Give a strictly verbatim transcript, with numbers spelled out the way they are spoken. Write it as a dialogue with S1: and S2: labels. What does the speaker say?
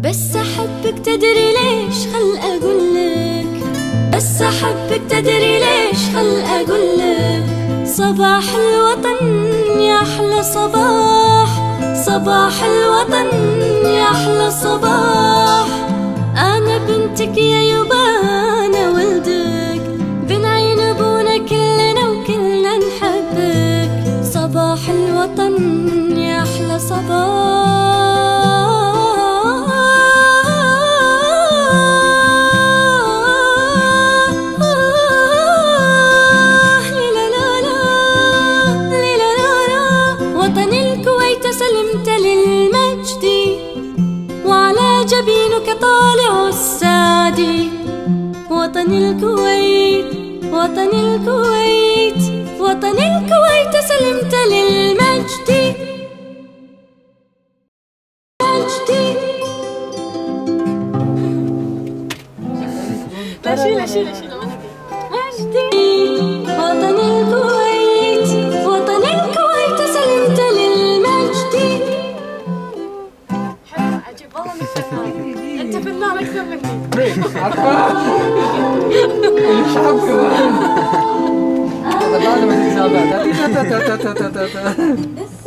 S1: بس أحبك تدري ليش خل أقولك، بس أحبك تدري ليش خل أقولك. صباح الوطن يا أحلى صباح، صباح الوطن يا أحلى صباح. أنا بنتك يا يبا أنا ولدك، بن عين أبونا كلنا وكلنا نحبك. صباح الوطن يا أحلى صباح. سلمت للمجد وعلى جبينك طالع السعد. وطن الكويت وطن الكويت وطن الكويت سلمت للمجد. مجدي لا شيل شيل شيل مجدي. وطن الكويت وطن الكويت سلمت للمجد. حلو عجيب والله انك فنان، انت فنان اكثر مني. عارفه؟ الشعب كمان. هذا بعد ما تتابع.